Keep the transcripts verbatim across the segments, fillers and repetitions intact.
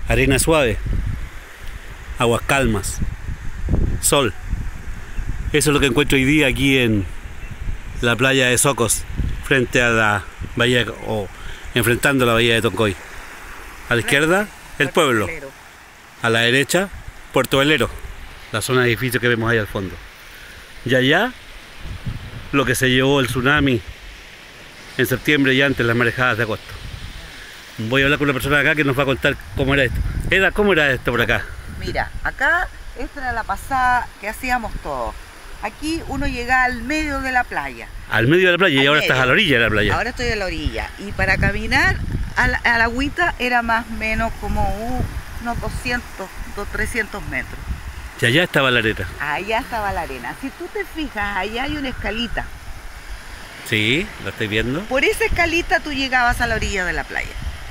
arena suave, aguas calmas, sol. Eso es lo que encuentro hoy día aquí en la playa de Socos, frente a la bahía, o enfrentando la bahía de Toncoy. A la izquierda, el pueblo. A la derecha, Puerto Velero, la zona de edificios que vemos ahí al fondo. Y allá, lo que se llevó el tsunami en septiembre y antes las marejadas de agosto. Voy a hablar con una persona de acá que nos va a contar cómo era esto. Eda, ¿cómo era esto por acá? Mira, acá esta era la pasada que hacíamos todos. Aquí uno llega al medio de la playa. Al medio de la playa, al y ahora medio. Estás a la orilla de la playa. Ahora estoy a la orilla. Y para caminar a la, a la agüita era más o menos como uh, unos doscientos, trescientos metros. Y allá estaba la arena. Allá estaba la arena. Si tú te fijas, allá hay una escalita. Sí, lo estoy viendo. Por esa escalita tú llegabas a la orilla de la playa.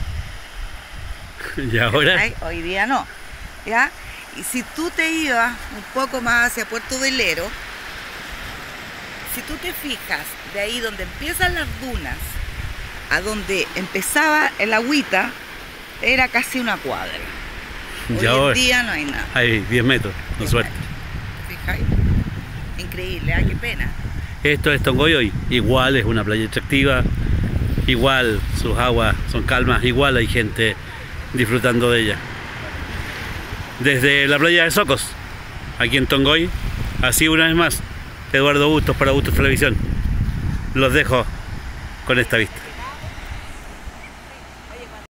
¿Y ahora? Ay, hoy día no. ¿Ya? Y si tú te ibas un poco más hacia Puerto Velero, si tú te fijas, de ahí donde empiezan las dunas, a donde empezaba el agüita, era casi una cuadra. Hoy en día no hay nada. Hay diez metros, con suerte. ¿Te fijas? Increíble, ¿eh? Qué pena. Esto es Toncoy hoy. Igual es una playa atractiva, igual sus aguas son calmas, igual hay gente disfrutando de ella. Desde la playa de Socos, aquí en Toncoy, así una vez más, Eduardo Bustos para Bustos Televisión. Los dejo con esta vista.